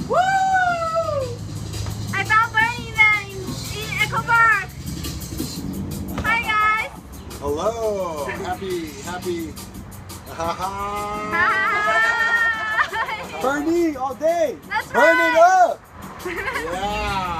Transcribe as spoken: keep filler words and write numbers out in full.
Woo! I found Bernie then in Echo Park. Hi guys. Hello. Happy, happy. Ha ha. Hi. Bernie all day. That's Burn right. it up. Yeah.